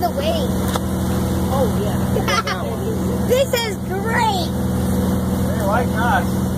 the wing. Oh, yeah. This is great. Hey, why not?